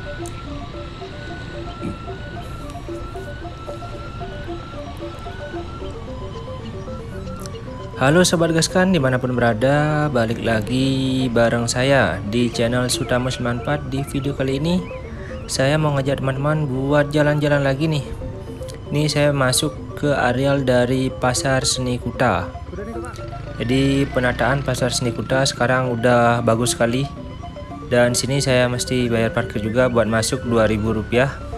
Halo Sobat Gaskan dimanapun berada, balik lagi bareng saya di channel Sutama 94. Di video kali ini saya mau ngajak teman-teman buat jalan-jalan lagi nih. Ini saya masuk ke areal dari Pasar Seni Kuta. Jadi penataan Pasar Seni Kuta sekarang udah bagus sekali. Dan sini saya mesti bayar parkir juga buat masuk Rp2.000.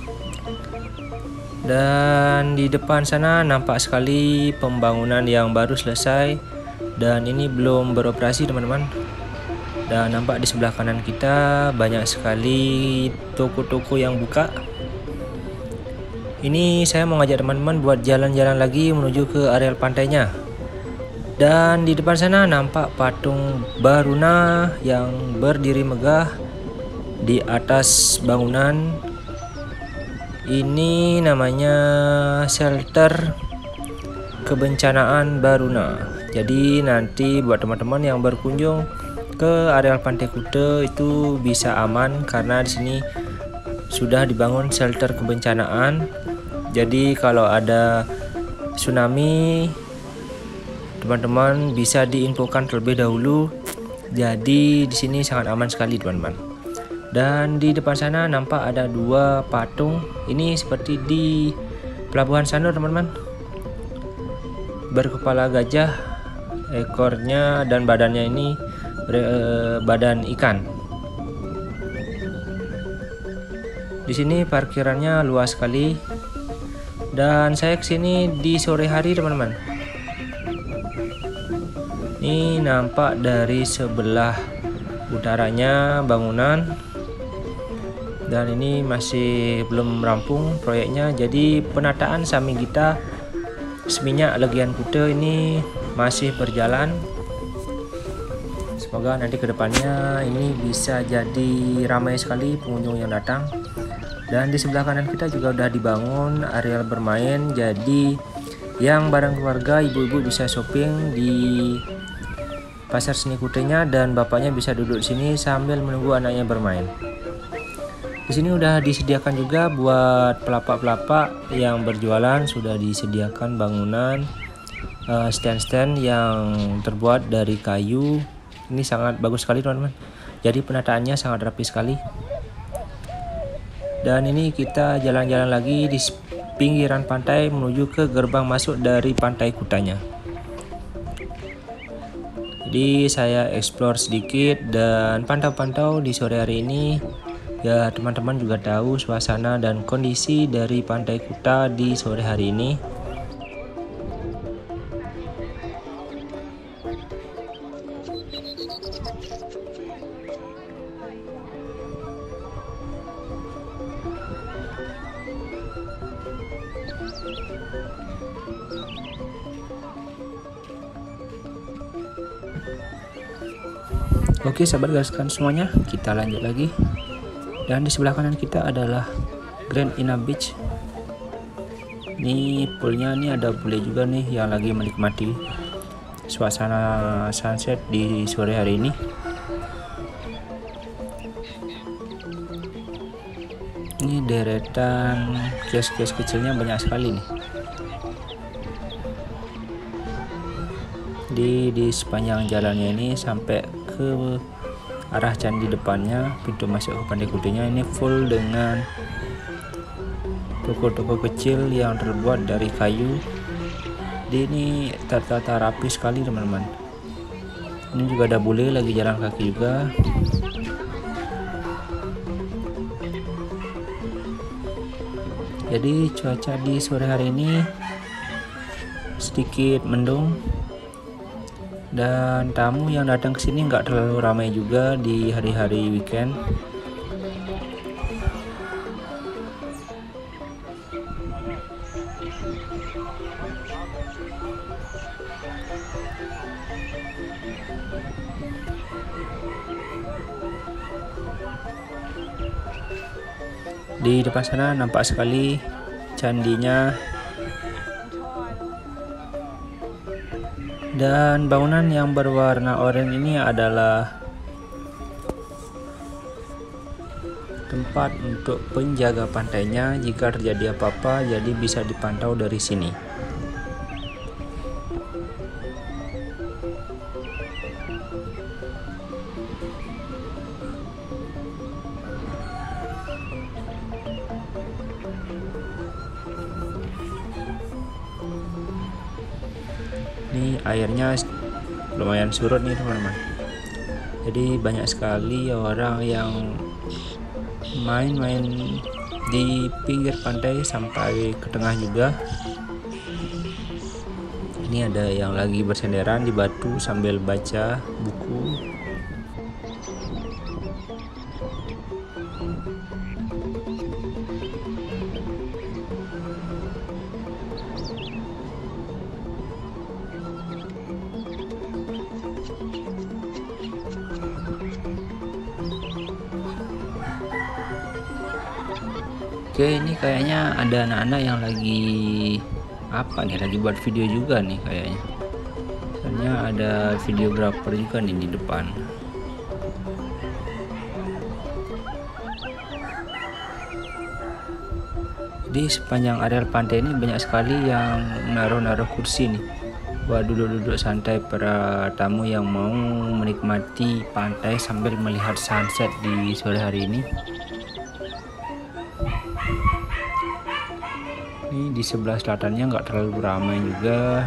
Dan di depan sana nampak sekali pembangunan yang baru selesai dan ini belum beroperasi teman-teman. Dan nampak di sebelah kanan kita banyak sekali toko-toko yang buka. Ini saya mau ngajak teman-teman buat jalan-jalan lagi menuju ke areal pantainya. Dan di depan sana nampak patung Baruna yang berdiri megah di atas bangunan. Ini namanya shelter kebencanaan Baruna. Jadi nanti buat teman-teman yang berkunjung ke areal Pantai Kuta itu bisa aman karena di sini sudah dibangun shelter kebencanaan. Jadi kalau ada tsunami teman-teman bisa diinfokan terlebih dahulu. Jadi di sini sangat aman sekali teman-teman. Dan di depan sana nampak ada dua patung. Ini seperti di Pelabuhan Sanur teman-teman. Berkepala gajah, ekornya dan badannya ini badan ikan. Di sini parkirannya luas sekali. Dan saya kesini di sore hari teman-teman. Ini nampak dari sebelah utaranya bangunan. Dan ini masih belum rampung proyeknya. Jadi penataan samping kita Seminyak Legian Kuta ini masih berjalan. Semoga nanti kedepannya ini bisa jadi ramai sekali pengunjung yang datang. Dan di sebelah kanan kita juga udah dibangun areal bermain. Jadi yang bareng keluarga, ibu-ibu bisa shopping di Pasar Seni Kutanya dan bapaknya bisa duduk di sini sambil menunggu anaknya bermain. Di sini udah disediakan juga buat pelapak-pelapak yang berjualan, sudah disediakan bangunan stand-stand yang terbuat dari kayu. Ini sangat bagus sekali teman-teman. Jadi penataannya sangat rapi sekali. Dan ini kita jalan-jalan lagi di pinggiran pantai menuju ke gerbang masuk dari Pantai Kutanya. Jadi saya explore sedikit dan pantau-pantau di sore hari ini. Ya teman-teman juga tahu suasana dan kondisi dari Pantai Kuta di sore hari ini. Oke sahabat gaskan semuanya, kita lanjut lagi. Dan di sebelah kanan kita adalah Grand Ina Beach. Ini poolnya, nih ada bule juga nih yang lagi menikmati suasana sunset di sore hari ini. Ini deretan kios-kios kecilnya banyak sekali nih. Di sepanjang jalannya ini sampai ke arah candi depannya, pintu masuk ke Pantai Kutanya ini full dengan toko-toko kecil yang terbuat dari kayu. Ini tertata rapi sekali teman-teman. Ini juga ada bule lagi jalan kaki juga. Jadi cuaca di sore hari ini sedikit mendung. Dan tamu yang datang ke sini nggak terlalu ramai juga di hari-hari weekend. Di depan sana nampak sekali candinya. Dan bangunan yang berwarna oranye ini adalah tempat untuk penjaga pantainya jika terjadi apa-apa, jadi bisa dipantau dari sini. Ini airnya lumayan surut nih teman-teman. Jadi banyak sekali orang yang main-main di pinggir pantai sampai ke tengah juga. Ini ada yang lagi bersenderan di batu sambil baca buku. Oke, ini kayaknya ada anak-anak yang lagi lagi buat video juga nih kayaknya. Soalnya ada videografer juga nih di depan. Di sepanjang areal pantai ini banyak sekali yang naruh kursi nih buat duduk-duduk santai para tamu yang mau menikmati pantai sambil melihat sunset di sore hari ini. Ini di sebelah selatannya nggak terlalu ramai juga.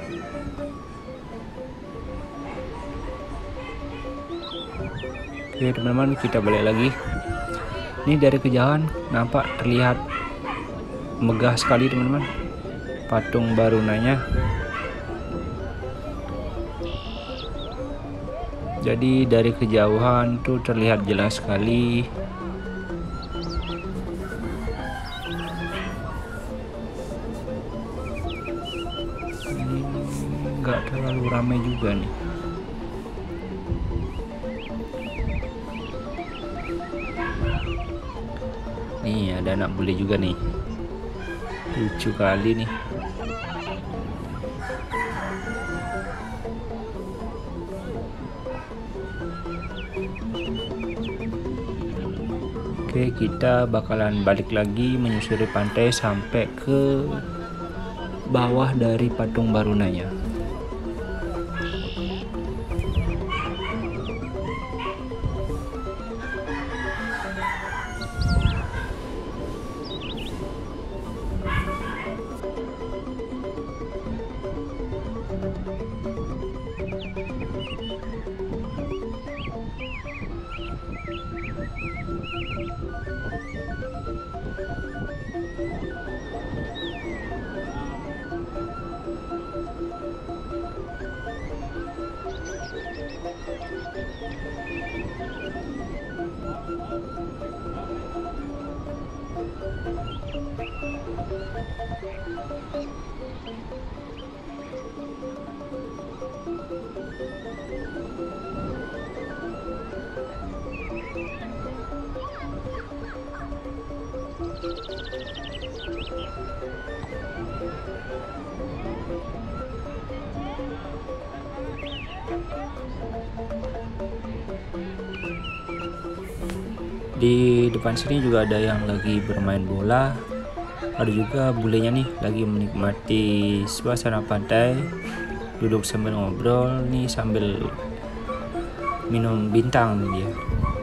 Oke teman-teman, kita balik lagi. Ini dari kejauhan nampak terlihat megah sekali teman-teman patung Barunanya. Jadi dari kejauhan tuh terlihat jelas sekali. Nggak terlalu ramai juga nih. Nih ada anak bule juga nih, lucu kali nih. Oke, kita bakalan balik lagi menyusuri pantai sampai ke bawah dari patung Barunanya. Di depan sini juga ada yang lagi bermain bola. Ada juga bulenya nih lagi menikmati suasana pantai, duduk sambil ngobrol nih sambil minum bintang nih dia.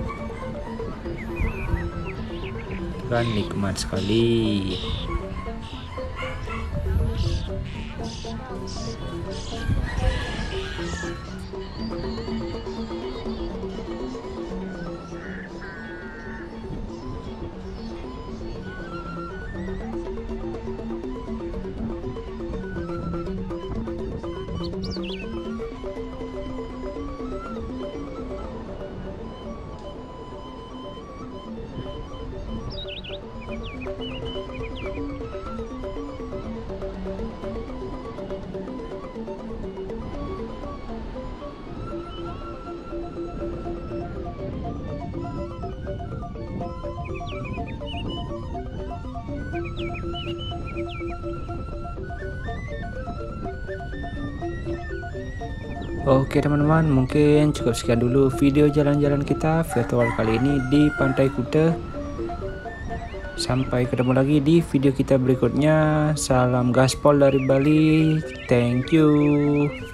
Kan nikmat sekali. Oke teman-teman, mungkin cukup sekian dulu video jalan-jalan kita virtual kali ini di Pantai Kuta. Sampai ketemu lagi di video kita berikutnya. Salam gaspol dari Bali. Thank you.